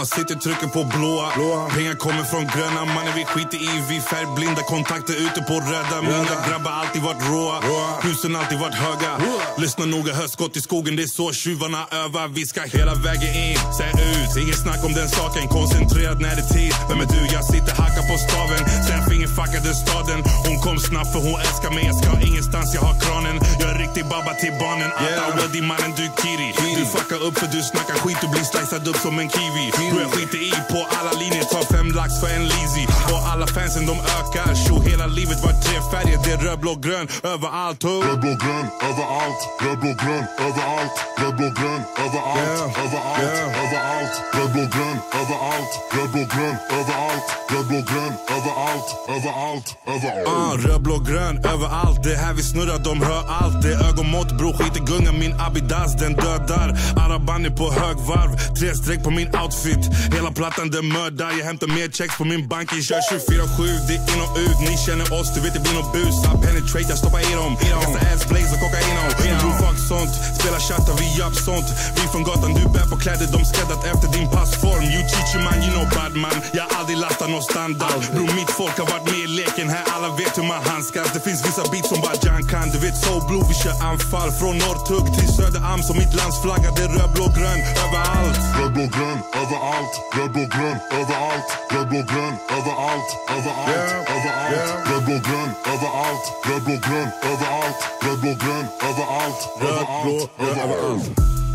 Jag sitter trycker på blåa. Pengar kommer från gröna. Mannen vi skiter i, vi färgblinda. Kontakter ute på röda. Mina grabbar alltid varit råa. Husen alltid varit höga. Lyssna noga, höstskott i skogen. Det är så tjuvarna övar. Vi ska hela vägen in, säg ut. Ingen snack om den saken, koncentrerad när det är tid. Vem är du? Jag sitter hacka på staven. Sen fingerfackade staden. Hon kom snabbt för hon älskar mig. Jag ska ingenstans, jag har kranen. Jag är riktig babba till barnen. Alla di mannen, du kiri. Du fuckar upp för du snackar skit. Du blir slicead upp som en kiwi. Då jag skiter i på alla linjer. Tar 5 lax för en Lizzy. Och alla fansen de ökar. Show hela livet var 3 färger. Det är röd, blå, grön överallt. Röd, blå, grön överallt. Röd, blå, grön överallt. Röd, blå, grön överallt. Överallt, överallt. Röd, blå, grön överallt. Röd, blå, grön överallt. Röd, blå, grön överallt. Överallt, överallt. Röd, blå, grön överallt. Det här vi snurrar, de hör allt. Det är ögonmått, bro, skit i gunga. Min Abidas, den dödar. Araban är på högvarv. 3 streck på min outfit. Hela plattan, den mördar. Jag hämtar mer checks på min bank. Jag kör 24/7, det är in och ut. Ni känner oss, du vet det blir något bus. I penetrate, jag stoppar i dem. Kastar ass blaze och kokain. Du fuck sånt, spela chattar, vi gör sånt. Vi från gatan, du bär på kläder. De skräddat efter din passform. You teach man, you know bad man. Jag har aldrig lastat någon standard. Bro, mitt folk har varit med i leken. Här alla vet hur man handskas. Det finns vissa beats som bara Jan kan. Du vet so blue, vi kör anfall. Från Norrtugg till Söderarm som mitt landsflagga. Det är röd, blå, grön överallt. Röd, blå, grön överallt. Röd, blå, grön överallt. Röd, blå, grön överallt. Överallt, överallt. Röd, blå, grön överallt. Röd, blå, grön överallt. Röd, blå, grön överallt. Överallt, överallt.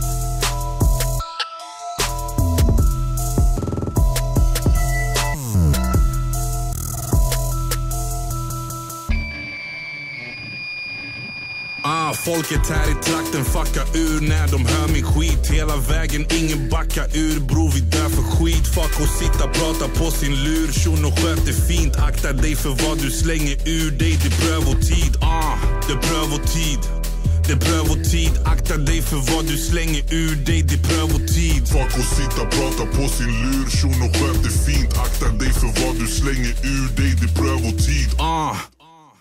Folket här i trakten fuckar ur när de hör min skit. Hela vägen, ingen backar ur. Bro, vi dör för skit. Fuck och sitta, prata på sin lur. Shuno sköter fint. Akta dig för vad du slänger ur dig. Det prövotid, det prövotid. Det prövotid, akta dig för vad du slänger ur dig. Det prövotid. Fuck och sitta, prata på sin lur. Shuno sköter fint. Akta dig för vad du slänger ur dig. Det prövotid.